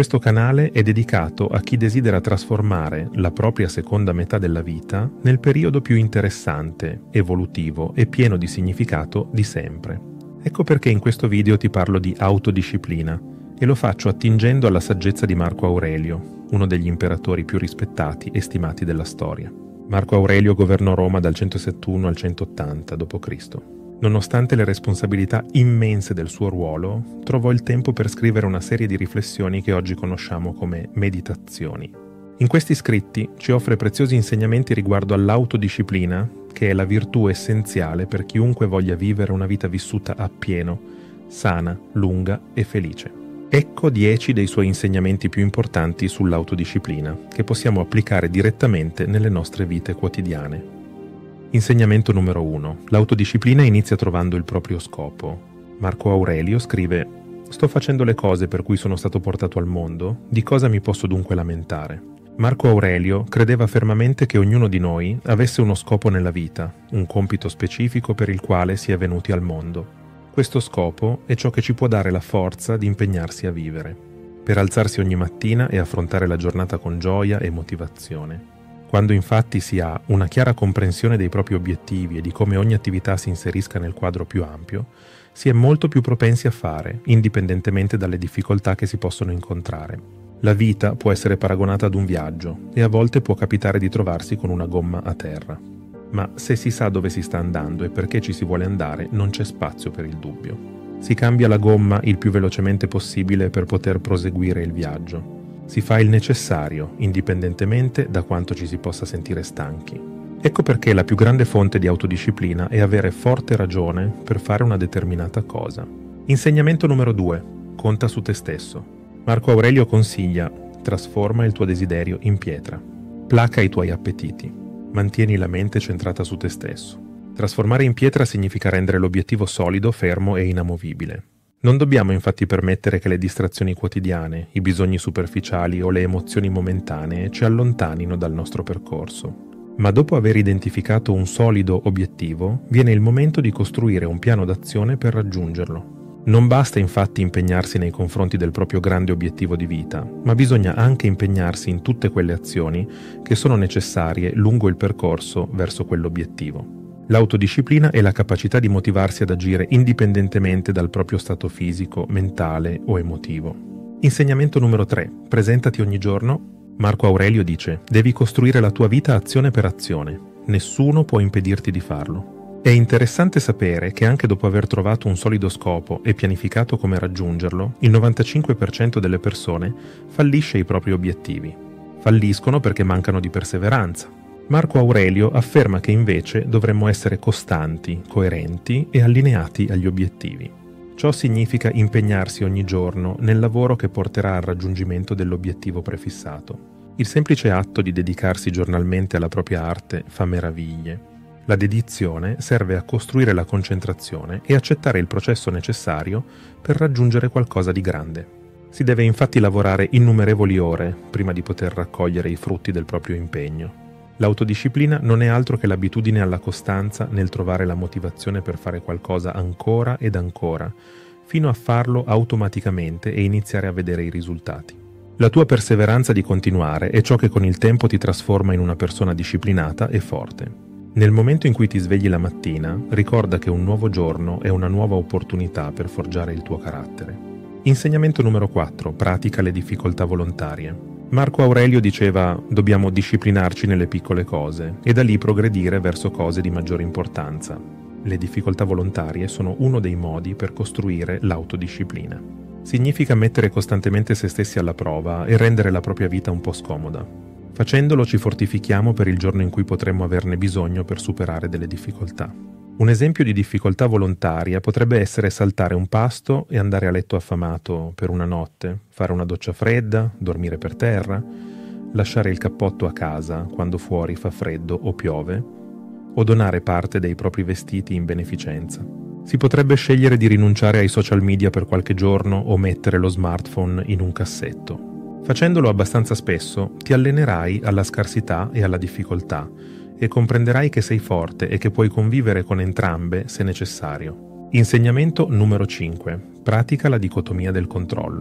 Questo canale è dedicato a chi desidera trasformare la propria seconda metà della vita nel periodo più interessante, evolutivo e pieno di significato di sempre. Ecco perché in questo video ti parlo di autodisciplina e lo faccio attingendo alla saggezza di Marco Aurelio, uno degli imperatori più rispettati e stimati della storia. Marco Aurelio governò Roma dal 171 al 180 d.C. Nonostante le responsabilità immense del suo ruolo, trovò il tempo per scrivere una serie di riflessioni che oggi conosciamo come meditazioni. In questi scritti ci offre preziosi insegnamenti riguardo all'autodisciplina, che è la virtù essenziale per chiunque voglia vivere una vita vissuta appieno, sana, lunga e felice. Ecco 10 dei suoi insegnamenti più importanti sull'autodisciplina, che possiamo applicare direttamente nelle nostre vite quotidiane. Insegnamento numero 1. L'autodisciplina inizia trovando il proprio scopo. Marco Aurelio scrive: «Sto facendo le cose per cui sono stato portato al mondo, di cosa mi posso dunque lamentare?» Marco Aurelio credeva fermamente che ognuno di noi avesse uno scopo nella vita, un compito specifico per il quale si è venuti al mondo. Questo scopo è ciò che ci può dare la forza di impegnarsi a vivere, per alzarsi ogni mattina e affrontare la giornata con gioia e motivazione. Quando infatti si ha una chiara comprensione dei propri obiettivi e di come ogni attività si inserisca nel quadro più ampio, si è molto più propensi a fare, indipendentemente dalle difficoltà che si possono incontrare. La vita può essere paragonata ad un viaggio e a volte può capitare di trovarsi con una gomma a terra. Ma se si sa dove si sta andando e perché ci si vuole andare, non c'è spazio per il dubbio. Si cambia la gomma il più velocemente possibile per poter proseguire il viaggio. Si fa il necessario, indipendentemente da quanto ci si possa sentire stanchi. Ecco perché la più grande fonte di autodisciplina è avere forte ragione per fare una determinata cosa. Insegnamento numero 2. Conta su te stesso. Marco Aurelio consiglia: trasforma il tuo desiderio in pietra. Placa i tuoi appetiti. Mantieni la mente centrata su te stesso. Trasformare in pietra significa rendere l'obiettivo solido, fermo e inamovibile. Non dobbiamo infatti permettere che le distrazioni quotidiane, i bisogni superficiali o le emozioni momentanee ci allontanino dal nostro percorso. Ma dopo aver identificato un solido obiettivo, viene il momento di costruire un piano d'azione per raggiungerlo. Non basta infatti impegnarsi nei confronti del proprio grande obiettivo di vita, ma bisogna anche impegnarsi in tutte quelle azioni che sono necessarie lungo il percorso verso quell'obiettivo. L'autodisciplina è la capacità di motivarsi ad agire indipendentemente dal proprio stato fisico, mentale o emotivo. Insegnamento numero 3. Presentati ogni giorno. Marco Aurelio dice: devi costruire la tua vita azione per azione. Nessuno può impedirti di farlo. È interessante sapere che anche dopo aver trovato un solido scopo e pianificato come raggiungerlo, il 95% delle persone fallisce i propri obiettivi. Falliscono perché mancano di perseveranza. Marco Aurelio afferma che invece dovremmo essere costanti, coerenti e allineati agli obiettivi. Ciò significa impegnarsi ogni giorno nel lavoro che porterà al raggiungimento dell'obiettivo prefissato. Il semplice atto di dedicarsi giornalmente alla propria arte fa meraviglie. La dedizione serve a costruire la concentrazione e accettare il processo necessario per raggiungere qualcosa di grande. Si deve infatti lavorare innumerevoli ore prima di poter raccogliere i frutti del proprio impegno. L'autodisciplina non è altro che l'abitudine alla costanza nel trovare la motivazione per fare qualcosa ancora ed ancora, fino a farlo automaticamente e iniziare a vedere i risultati. La tua perseveranza di continuare è ciò che con il tempo ti trasforma in una persona disciplinata e forte. Nel momento in cui ti svegli la mattina, ricorda che un nuovo giorno è una nuova opportunità per forgiare il tuo carattere. Insegnamento numero 4. Pratica le difficoltà volontarie. Marco Aurelio diceva: dobbiamo disciplinarci nelle piccole cose e da lì progredire verso cose di maggiore importanza. Le difficoltà volontarie sono uno dei modi per costruire l'autodisciplina. Significa mettere costantemente se stessi alla prova e rendere la propria vita un po' scomoda. Facendolo ci fortifichiamo per il giorno in cui potremmo averne bisogno per superare delle difficoltà. Un esempio di difficoltà volontaria potrebbe essere saltare un pasto e andare a letto affamato per una notte, fare una doccia fredda, dormire per terra, lasciare il cappotto a casa quando fuori fa freddo o piove, o donare parte dei propri vestiti in beneficenza. Si potrebbe scegliere di rinunciare ai social media per qualche giorno o mettere lo smartphone in un cassetto. Facendolo abbastanza spesso, ti allenerai alla scarsità e alla difficoltà, e comprenderai che sei forte e che puoi convivere con entrambe se necessario. Insegnamento numero 5. Pratica la dicotomia del controllo.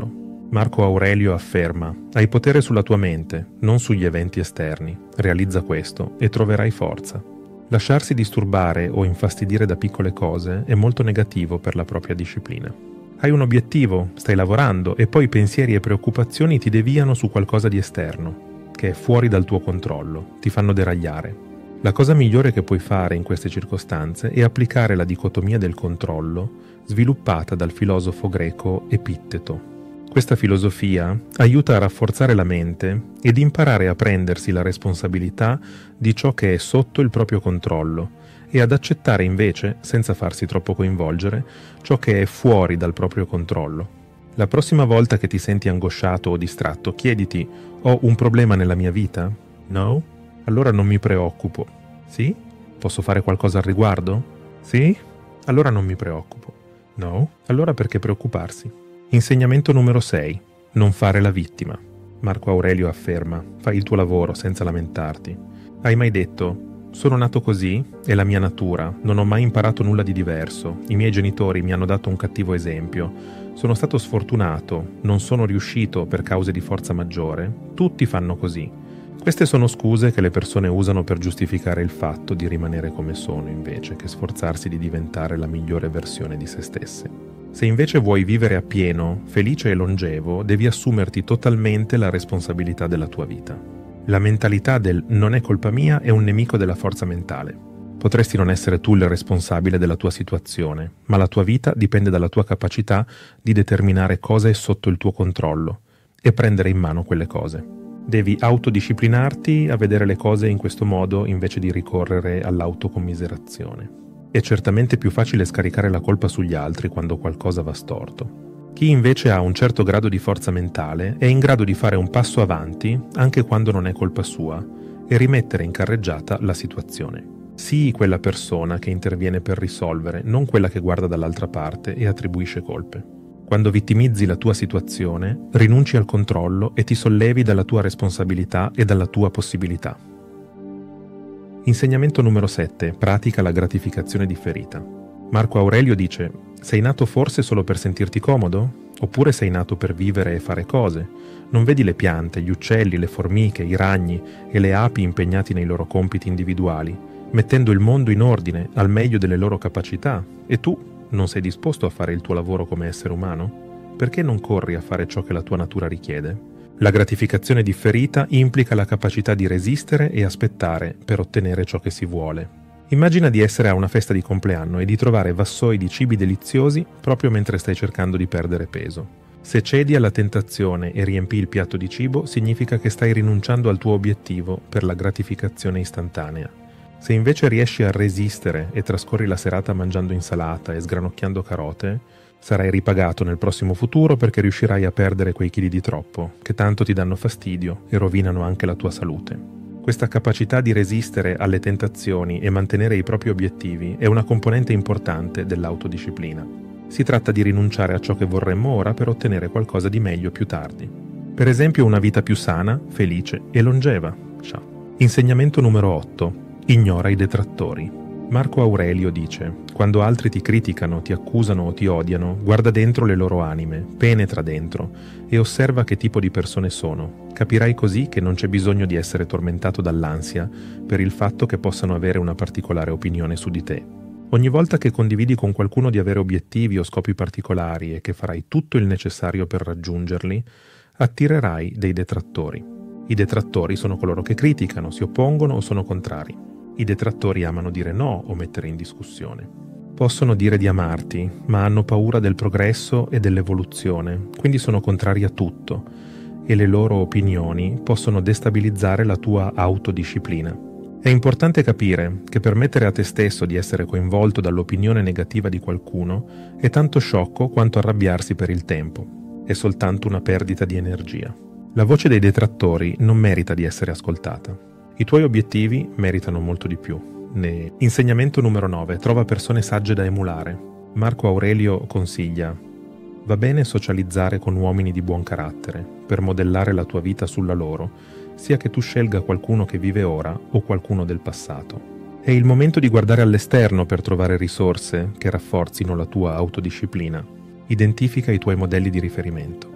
Marco Aurelio afferma: hai potere sulla tua mente, non sugli eventi esterni. Realizza questo e troverai forza. Lasciarsi disturbare o infastidire da piccole cose è molto negativo per la propria disciplina. Hai un obiettivo, stai lavorando e poi pensieri e preoccupazioni ti deviano su qualcosa di esterno, che è fuori dal tuo controllo, ti fanno deragliare. La cosa migliore che puoi fare in queste circostanze è applicare la dicotomia del controllo sviluppata dal filosofo greco Epitteto. Questa filosofia aiuta a rafforzare la mente ed imparare a prendersi la responsabilità di ciò che è sotto il proprio controllo e ad accettare invece, senza farsi troppo coinvolgere, ciò che è fuori dal proprio controllo. La prossima volta che ti senti angosciato o distratto, chiediti: ho un problema nella mia vita? No? Allora non mi preoccupo. Sì? Posso fare qualcosa al riguardo? Sì? Allora non mi preoccupo. No? Allora perché preoccuparsi? Insegnamento numero 6. Non fare la vittima. Marco Aurelio afferma: fai il tuo lavoro senza lamentarti. Hai mai detto: sono nato così, è la mia natura, non ho mai imparato nulla di diverso, i miei genitori mi hanno dato un cattivo esempio, sono stato sfortunato, non sono riuscito per cause di forza maggiore, tutti fanno così. Queste sono scuse che le persone usano per giustificare il fatto di rimanere come sono, invece che sforzarsi di diventare la migliore versione di se stesse. Se invece vuoi vivere appieno, felice e longevo, devi assumerti totalmente la responsabilità della tua vita. La mentalità del "non è colpa mia" è un nemico della forza mentale. Potresti non essere tu il responsabile della tua situazione, ma la tua vita dipende dalla tua capacità di determinare cosa è sotto il tuo controllo e prendere in mano quelle cose. Devi autodisciplinarti a vedere le cose in questo modo invece di ricorrere all'autocommiserazione. È certamente più facile scaricare la colpa sugli altri quando qualcosa va storto. Chi invece ha un certo grado di forza mentale è in grado di fare un passo avanti anche quando non è colpa sua e rimettere in carreggiata la situazione. Sii quella persona che interviene per risolvere, non quella che guarda dall'altra parte e attribuisce colpe. Quando vittimizzi la tua situazione, rinunci al controllo e ti sollevi dalla tua responsabilità e dalla tua possibilità. Insegnamento numero 7. Pratica la gratificazione differita. Marco Aurelio dice: sei nato forse solo per sentirti comodo? Oppure sei nato per vivere e fare cose? Non vedi le piante, gli uccelli, le formiche, i ragni e le api impegnati nei loro compiti individuali, mettendo il mondo in ordine al meglio delle loro capacità? E tu? Non sei disposto a fare il tuo lavoro come essere umano? Perché non corri a fare ciò che la tua natura richiede? La gratificazione differita implica la capacità di resistere e aspettare per ottenere ciò che si vuole. Immagina di essere a una festa di compleanno e di trovare vassoi di cibi deliziosi proprio mentre stai cercando di perdere peso. Se cedi alla tentazione e riempi il piatto di cibo, significa che stai rinunciando al tuo obiettivo per la gratificazione istantanea. Se invece riesci a resistere e trascorri la serata mangiando insalata e sgranocchiando carote, sarai ripagato nel prossimo futuro perché riuscirai a perdere quei chili di troppo, che tanto ti danno fastidio e rovinano anche la tua salute. Questa capacità di resistere alle tentazioni e mantenere i propri obiettivi è una componente importante dell'autodisciplina. Si tratta di rinunciare a ciò che vorremmo ora per ottenere qualcosa di meglio più tardi. Per esempio una vita più sana, felice e longeva. Ciao. Insegnamento numero 8. Ignora i detrattori. Marco Aurelio dice: quando altri ti criticano, ti accusano o ti odiano, guarda dentro le loro anime, penetra dentro e osserva che tipo di persone sono. Capirai così che non c'è bisogno di essere tormentato dall'ansia per il fatto che possano avere una particolare opinione su di te. Ogni volta che condividi con qualcuno di avere obiettivi o scopi particolari e che farai tutto il necessario per raggiungerli, attirerai dei detrattori. I detrattori sono coloro che criticano, si oppongono o sono contrari. I detrattori amano dire no o mettere in discussione. Possono dire di amarti, ma hanno paura del progresso e dell'evoluzione, quindi sono contrari a tutto, e le loro opinioni possono destabilizzare la tua autodisciplina. È importante capire che permettere a te stesso di essere coinvolto dall'opinione negativa di qualcuno è tanto sciocco quanto arrabbiarsi per il tempo. È soltanto una perdita di energia. La voce dei detrattori non merita di essere ascoltata. I tuoi obiettivi meritano molto di più. Insegnamento numero 9. Trova persone sagge da emulare. Marco Aurelio consiglia: va bene socializzare con uomini di buon carattere, per modellare la tua vita sulla loro, sia che tu scelga qualcuno che vive ora o qualcuno del passato. È il momento di guardare all'esterno per trovare risorse che rafforzino la tua autodisciplina. Identifica i tuoi modelli di riferimento.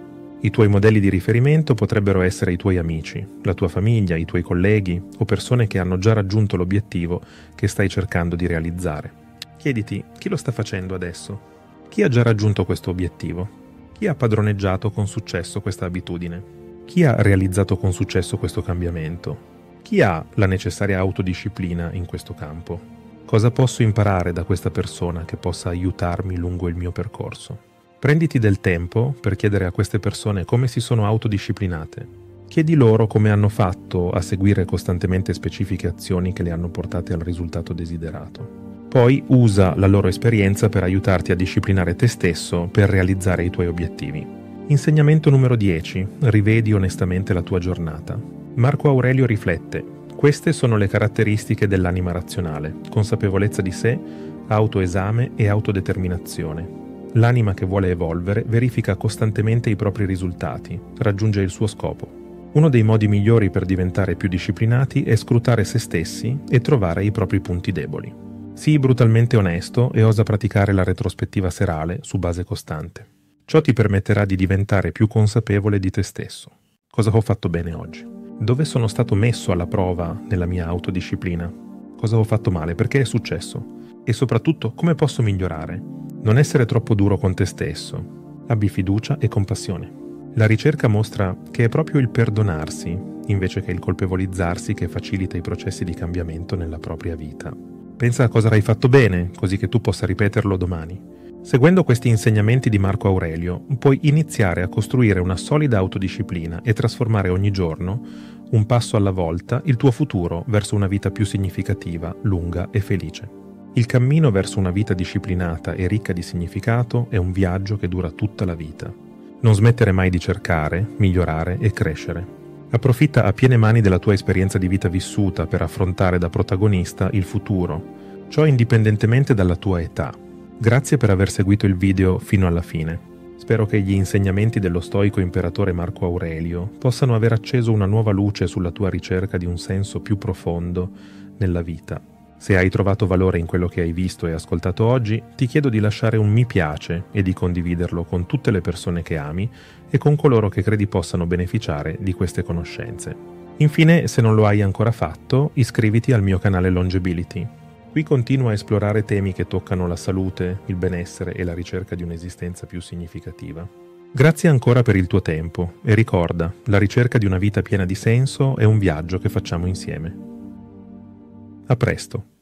I tuoi modelli di riferimento potrebbero essere i tuoi amici, la tua famiglia, i tuoi colleghi o persone che hanno già raggiunto l'obiettivo che stai cercando di realizzare. Chiediti, chi lo sta facendo adesso? Chi ha già raggiunto questo obiettivo? Chi ha padroneggiato con successo questa abitudine? Chi ha realizzato con successo questo cambiamento? Chi ha la necessaria autodisciplina in questo campo? Cosa posso imparare da questa persona che possa aiutarmi lungo il mio percorso? Prenditi del tempo per chiedere a queste persone come si sono autodisciplinate. Chiedi loro come hanno fatto a seguire costantemente specifiche azioni che le hanno portate al risultato desiderato. Poi usa la loro esperienza per aiutarti a disciplinare te stesso per realizzare i tuoi obiettivi. Insegnamento numero 10. Rivedi onestamente la tua giornata. Marco Aurelio riflette: queste sono le caratteristiche dell'anima razionale: consapevolezza di sé, autoesame e autodeterminazione. L'anima che vuole evolvere verifica costantemente i propri risultati, raggiunge il suo scopo. Uno dei modi migliori per diventare più disciplinati è scrutare se stessi e trovare i propri punti deboli. Sii brutalmente onesto e osa praticare la retrospettiva serale su base costante. Ciò ti permetterà di diventare più consapevole di te stesso. Cosa ho fatto bene oggi? Dove sono stato messo alla prova nella mia autodisciplina? Cosa ho fatto male? Perché è successo? E soprattutto, come posso migliorare? Non essere troppo duro con te stesso. Abbi fiducia e compassione. La ricerca mostra che è proprio il perdonarsi, invece che il colpevolizzarsi, che facilita i processi di cambiamento nella propria vita. Pensa a cosa avrai fatto bene, così che tu possa ripeterlo domani. Seguendo questi insegnamenti di Marco Aurelio, puoi iniziare a costruire una solida autodisciplina e trasformare ogni giorno, un passo alla volta, il tuo futuro verso una vita più significativa, lunga e felice. Il cammino verso una vita disciplinata e ricca di significato è un viaggio che dura tutta la vita. Non smettere mai di cercare, migliorare e crescere. Approfitta a piene mani della tua esperienza di vita vissuta per affrontare da protagonista il futuro, ciò indipendentemente dalla tua età. Grazie per aver seguito il video fino alla fine. Spero che gli insegnamenti dello stoico imperatore Marco Aurelio possano aver acceso una nuova luce sulla tua ricerca di un senso più profondo nella vita. Se hai trovato valore in quello che hai visto e ascoltato oggi, ti chiedo di lasciare un mi piace e di condividerlo con tutte le persone che ami e con coloro che credi possano beneficiare di queste conoscenze. Infine, se non lo hai ancora fatto, iscriviti al mio canale Longebility. Qui continuo a esplorare temi che toccano la salute, il benessere e la ricerca di un'esistenza più significativa. Grazie ancora per il tuo tempo e ricorda, la ricerca di una vita piena di senso è un viaggio che facciamo insieme. A presto!